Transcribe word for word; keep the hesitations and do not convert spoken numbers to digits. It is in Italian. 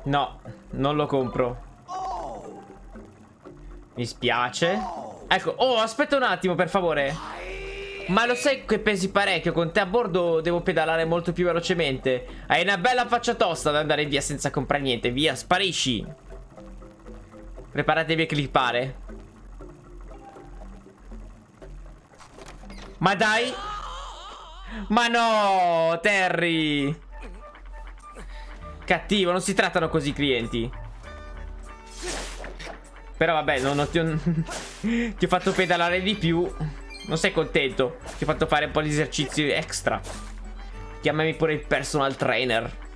No, non lo compro. Mi spiace. Ecco, oh, aspetta un attimo, per favore. Ma lo sai che pesi parecchio? Con te a bordo devo pedalare molto più velocemente. Hai una bella faccia tosta ad andare via senza comprare niente. Via, sparisci. Preparatevi a clippare. Ma dai. Ma no, Terry. Cattivo, non si trattano così i clienti. Però vabbè, non, non ti, ho, ti ho fatto pedalare di più. Non sei contento? Ti ho fatto fare un po' di esercizi extra. Chiamami pure il personal trainer.